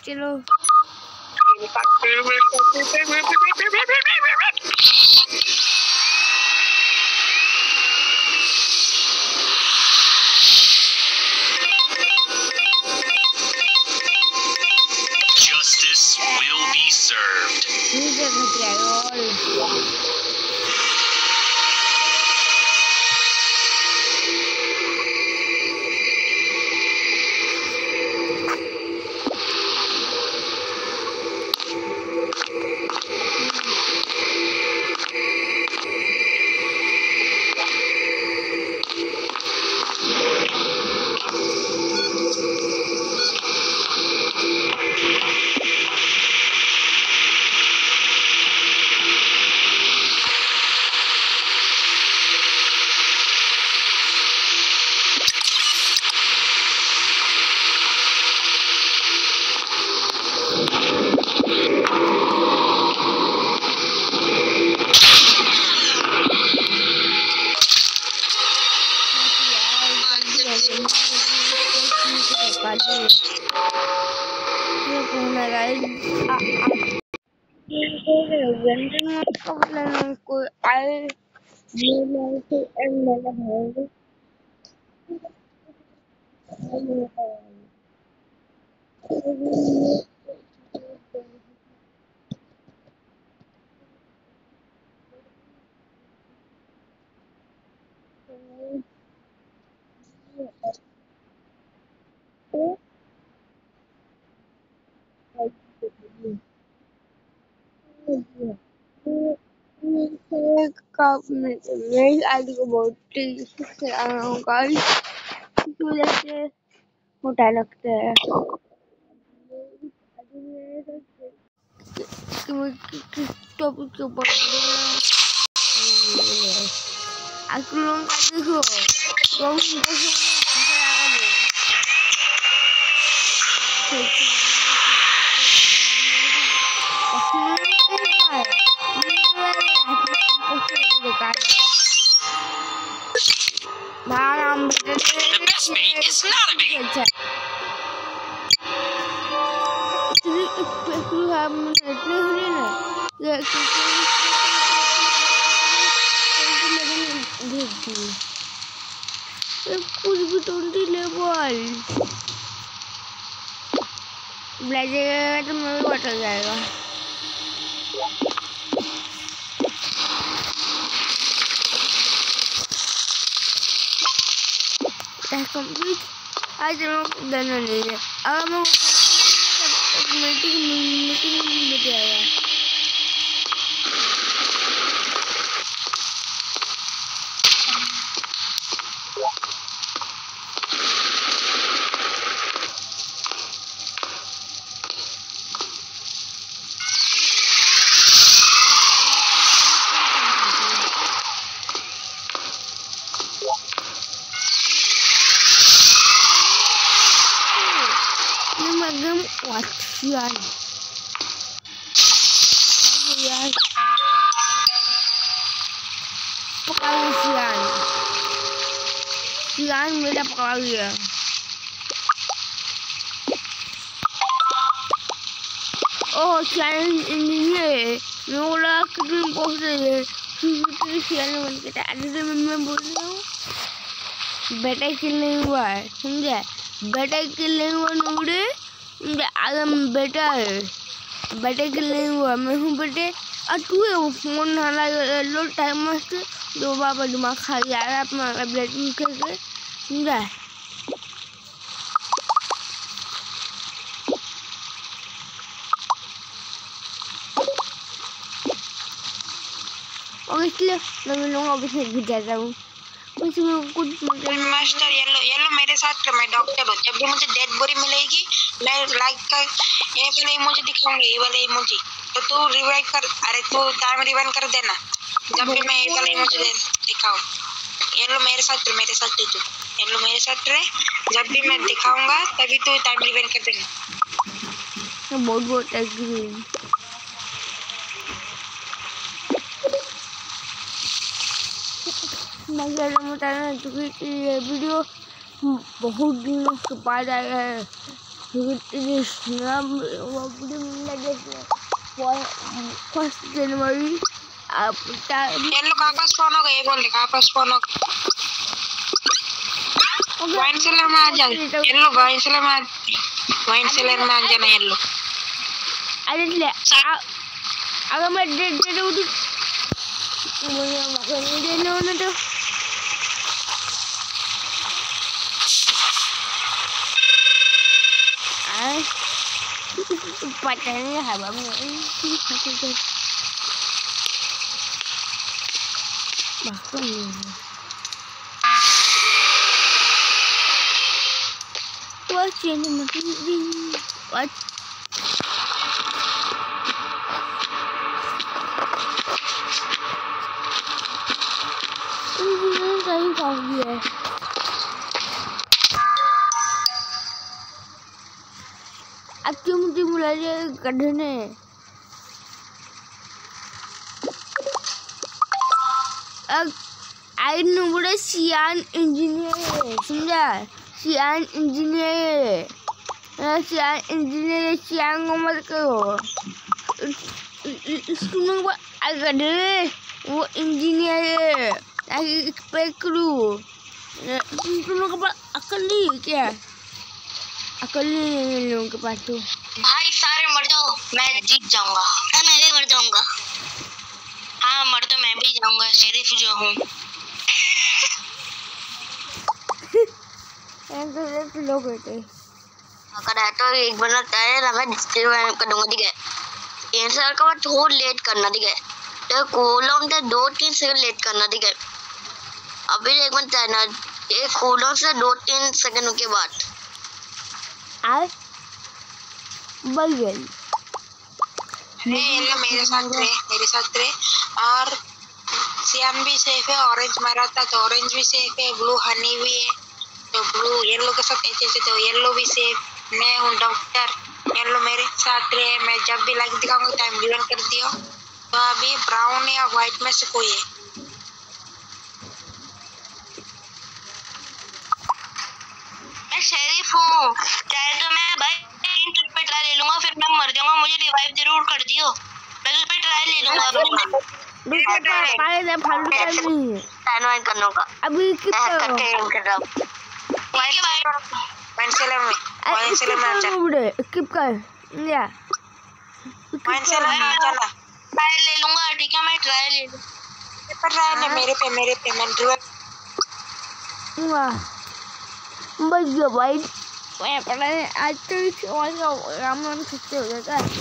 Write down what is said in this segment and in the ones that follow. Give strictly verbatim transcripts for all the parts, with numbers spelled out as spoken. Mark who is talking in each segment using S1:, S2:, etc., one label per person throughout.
S1: चलो
S2: Justice will be served. मेरी ID को बहुत तेजी से आ रहा हूँ गाइस, इसकी वजह से मोटा लगता है। टॉपिक के ऊपर आज लोगों का देखो The best bait is not a bait.
S1: कुछ भी ट्वेंटी लेवल ब्लैक जाएगा तो मैं भी बटल जाएगा। कंप्लीट आज मैं देना नहीं है। अब मैं मीटिंग मीटिंग में जाएगा। यार यार पका सियान सियान मेरा पका गया। ओह सियान इंजीनियर मैं बोला कितनी पहुंच रही है सियान बन के अरे मैं बोल रही हूँ बेटा किल नहीं हुआ है, समझे? बेटा किल नहीं हुआ नूडे आज हम बेटा है, बेटे के लिए हुआ मैं हूँ बेटे और तू है वो फोन नहाला लो टाइम मस्त दो बाबा दिमाग खा गया है अपना ब्लड करके समझा। और इसलिए मैं मिलूंगा अभी से भी जाता हूँ उसमें कुछ
S3: मास्टर येलो येलो मेरे साथ मैं डॉक्टर हूँ। जब भी मुझे डेड बॉडी मिलेगी मैं लाइक का ये वाले इमोजी दिखाऊंगी, ये वाले इमोजी तो तू रिवाइव कर, अरे तू टाइम रिवाइव कर देना जब भी मैं ये वाले इमोजी दे दिखाऊं। येलो मेरे साथ मेरे साथ तू येलो मेरे साथ रहे, जब भी मैं दिखाऊंगा तभी तू टाइम रिवाइव कर देना।
S1: बहुत बहुत एग्री मैं बताना चुकी ये वीडियो बहुत दिनों के बाद आया है। फर्स्ट जनवरी आप
S3: येलो कहाँ पर स्पॉन हो गए ये बोल दे कहाँ पर स्पॉन हो वाइन सेलर में आ जा येलो वाइन सेलर में वाइन सेलर में आ जाना येलो
S1: अरे ले अगर मैं दे दे दूँ तो मुझे मौका नहीं देना होना तो आह पता नहीं हवा में बाकी what channel what कहीं कहीं है अब क्यों मुझे बुला रहे गड्ढे ने अब आई नो बड़ा सियान इंजीनियर है समझा सियान इंजीनियर सियान इंजीनियर सियान को मत करो सुनो वो अगर वो इंजीनियर है ताकि एक्सपेक्ट करूँ तुम लोग के पास अकल नहीं है क्या अकल नहीं है इन लोगों के पास तो
S3: भाई सारे मर जाओ मैं जीत जाऊंगा मैं भी मर जाऊंगा हाँ मर तो मैं भी जाऊंगा शेरिफ जो हूँ
S1: ऐसे लोग होते
S3: अगर है तो एक बार तय ना मैं डिस्ट्रीब्यूट कर दूंगा ठीक है ये सर का बात थोड़ा लेट करना ठीक है तो कूलम से दो तीन सेकंड लेट करना ठीक है अभी एक मिनट है ना एक कूलम से दो तीन सेकंड के बाद
S1: आए बगल
S3: नहीं ये मेरे साथ रहे मेरे साथ रहे और सियाम भी सेफ है ऑरेंज मारा था तो ऑरेंज भी सेफ है ब्लू हनी भी है तो ब्लू येलो के साथ ऐसे ऐसे तो येलो भी सेफ मैं हूँ डॉक्टर येलो मेरे साथ रहे मैं जब भी लाइक दिखाऊंगा टाइम गिवन कर दियो तो अभी ब्राउन या व्हाइट में से कोई है मैं शेरिफ हूँ चाहे तो मैं भाई तीन ट्रिप पे ट्राई ले लूंगा फिर मैं मर जाऊंगा मुझे रिवाइव जरूर कर दियो मैं उस पे ट्राई ले लूंगा
S1: पाए दे फालतू नहीं है
S3: टाइम वाइन करने का
S1: अभी कितना
S3: करके गेम कर रहा हूं वाइन वाइन सेलर में वाइन सेलर में चल
S1: उड़े स्किप कर या
S3: वाइन सेलर में चला ट्राई ले लूंगा ठीक है मैं ट्राई ले लूं पर ट्राई ले मेरे पे मेरे पे मैं रिवाइव
S1: वाह बस ये भाई मैं पता नहीं आज तो और राम राम कितने हो जाता है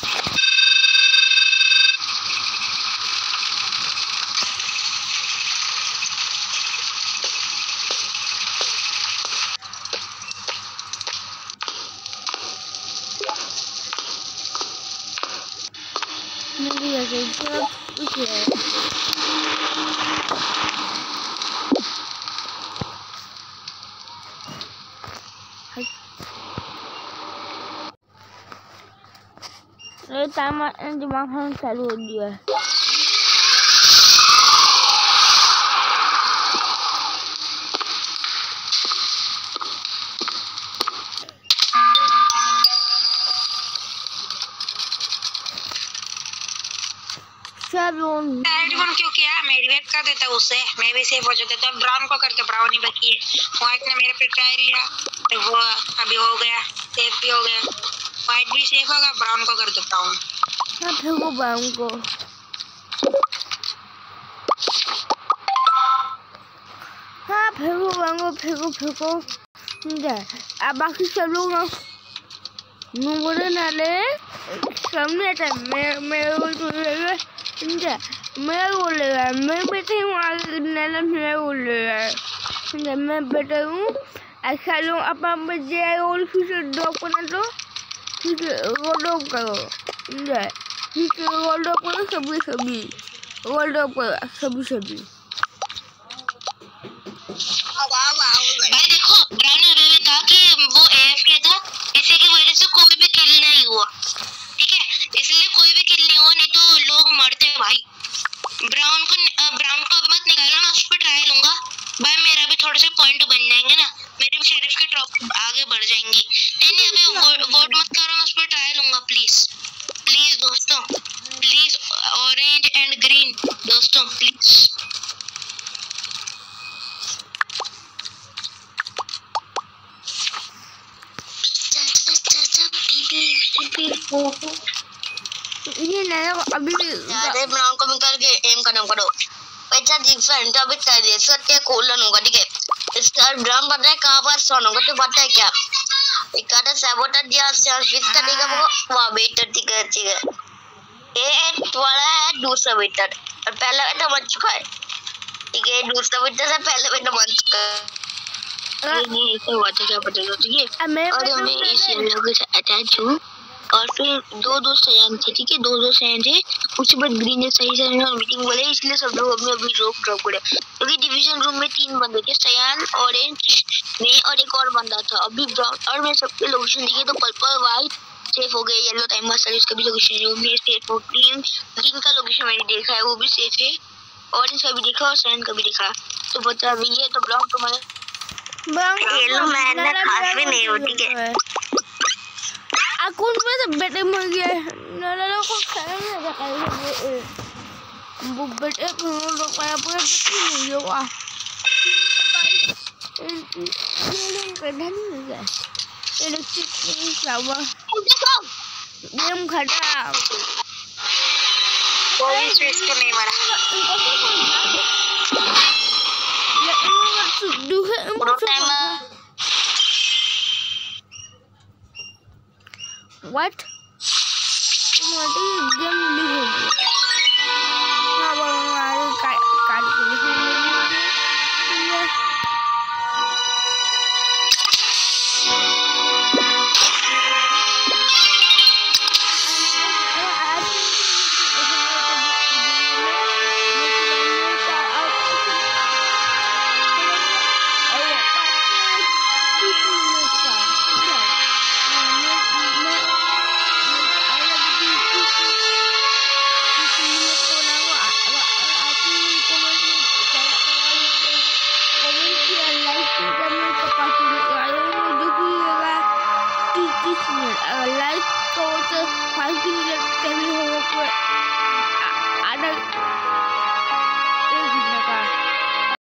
S1: नहीं ऐसे सब कुछ है ये टाइम दिमाग हम चालू हो गया है सब लोग
S3: एडवन क्यों किया मैं रिवाइव कर देता उससे मैं भी सेफ हो जाता तो ब्राउन को करते ब्राउन ही बाकी है व्हाइट ने मेरे पे ट्राई लिया तो वो अभी हो गया सेफ भी हो गया व्हाइट भी सेफ होगा ब्राउन को कर दो ब्राउन
S1: हाँ फेंको ब्राउन को हाँ फेंको ब्राउन को फेंको फेंको जाए अब बाकी सब लोग ना नूबरे नाले सामने था मैं मैं वो तो लगा समझा मैं बोल रहा है मैं बैठे हूँ आगे नाला मैं बोल रहा है समझा मैं बैठा हूँ ऐसा लोग अपन बजे और फिर डॉग बना दो फिर रोड ऑफ करो समझा फिर रोड ऑफ करो सभी सभी रोड ऑफ करो सभी सभी
S3: भाई देखो ब्राउन अभी भी था कि वो एएफके था इसी की वजह से कोई भी किल नहीं हुआ ठीक है इसलिए कोई भी किल नहीं हुआ नहीं तो लोग मरते भाई ब्राउन को ब्राउन को अभी मत निकालो ना उस पर ट्राई लूंगा भाई मेरा भी थोड़े से पॉइंट बन जाएंगे ना मेरे भी शेरिफ के ट्रॉफी आगे बढ़ जाएंगी नहीं नहीं अभी
S1: ये नया अभी
S4: अरे ब्राउन को करके एम करना करो पैसा डिफरेंट अभी कर दे सकते कूलन होगा ठीक है इसका ड्रम पता है कहाँ पर सोन होगा तो पता है क्या एक आधा सैबोटर दिया सेंस विथ करेगा वो वहाँ बेटर ठीक है ठीक है ये वाला है दूसरा बेटर और पहला बेटा बन चुका है ठीक है दूसरा बेटर से पहला बेटा बन चुका है ये नहीं ऐसा हुआ था क्या पता था ठीक है और मैं इस लोगों से अटैच हूँ और फिर दो दो सयान थे ठीक है दो दो सयान थे उसके बाद ग्रीन ने सही सही मीटिंग बोले इसलिए सब लोग अपने अभी रोक ड्रॉप करे क्योंकि डिवीजन रूम में तीन बंदे थे सयान ऑरेंज में और एक और बंदा था अभी ब्राउन और मैं सबके लोकेशन दिखे तो पर्पल वाइट सेफ हो गए येलो टाइम मास्टर इसका भी लोकेशन रूम में सेफ हो ग्रीन ग्रीन का लोकेशन मैंने देखा है वो भी सेफ है ऑरेंज का भी देखा और सयान का भी देखा तो बता अभी ये तो ब्राउन तुम्हारा येलो मैंने खास भी नहीं हो ठीक है
S1: akun mo sa bete mo ye nalala ko sana na da kayo eh bubet eh kuno kaya po na bete yo ah yung kadan niya electric sawa game khada
S3: कोई switch तो नहीं मारा
S4: पूरा time
S1: What? What is game living? हाँ वो हमारे का card के लिए like, go to five